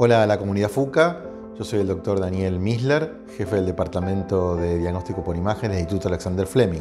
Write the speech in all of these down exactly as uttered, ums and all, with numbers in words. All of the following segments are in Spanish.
Hola a la comunidad FUCA, yo soy el doctor Daniel Misler, jefe del Departamento de Diagnóstico por Imágenes del Instituto Alexander Fleming.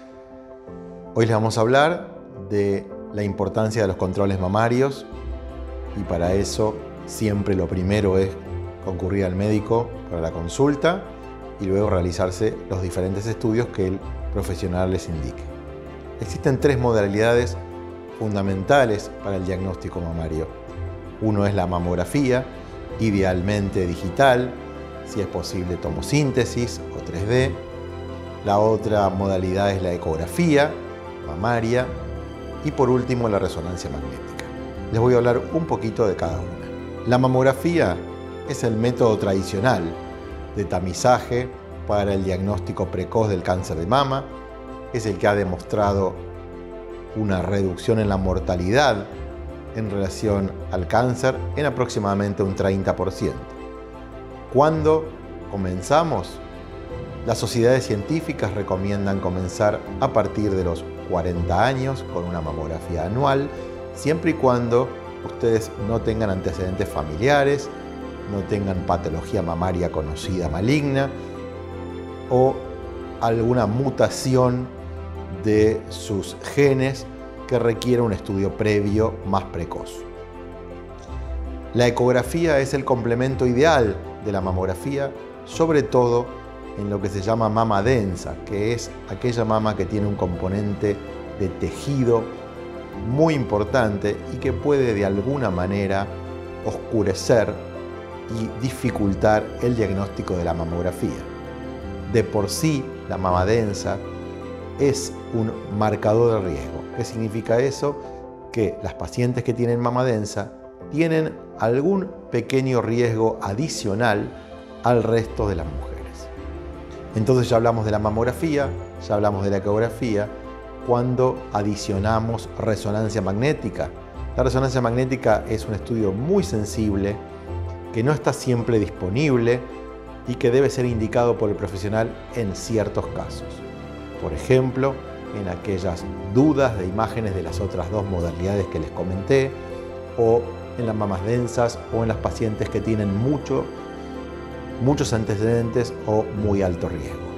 Hoy les vamos a hablar de la importancia de los controles mamarios y para eso siempre lo primero es concurrir al médico para la consulta y luego realizarse los diferentes estudios que el profesional les indique. Existen tres modalidades fundamentales para el diagnóstico mamario. Uno es la mamografía, idealmente digital, si es posible tomosíntesis o tres D. La otra modalidad es la ecografía mamaria y por último la resonancia magnética. Les voy a hablar un poquito de cada una. La mamografía es el método tradicional de tamizaje para el diagnóstico precoz del cáncer de mama. Es el que ha demostrado una reducción en la mortalidad en relación al cáncer en aproximadamente un treinta por ciento. ¿Cuándo comenzamos? Las sociedades científicas recomiendan comenzar a partir de los cuarenta años con una mamografía anual, siempre y cuando ustedes no tengan antecedentes familiares, no tengan patología mamaria conocida maligna o alguna mutación de sus genes que requiere un estudio previo más precoz. La ecografía es el complemento ideal de la mamografía, sobre todo en lo que se llama mama densa, que es aquella mama que tiene un componente de tejido muy importante y que puede de alguna manera oscurecer y dificultar el diagnóstico de la mamografía. De por sí, la mama densa es un marcador de riesgo. ¿Qué significa eso? Que las pacientes que tienen mama densa tienen algún pequeño riesgo adicional al resto de las mujeres. Entonces ya hablamos de la mamografía, ya hablamos de la ecografía, cuando adicionamos resonancia magnética. La resonancia magnética es un estudio muy sensible, que no está siempre disponible y que debe ser indicado por el profesional en ciertos casos. Por ejemplo, en aquellas dudas de imágenes de las otras dos modalidades que les comenté, o en las mamas densas, o en las pacientes que tienen mucho, muchos antecedentes o muy alto riesgo.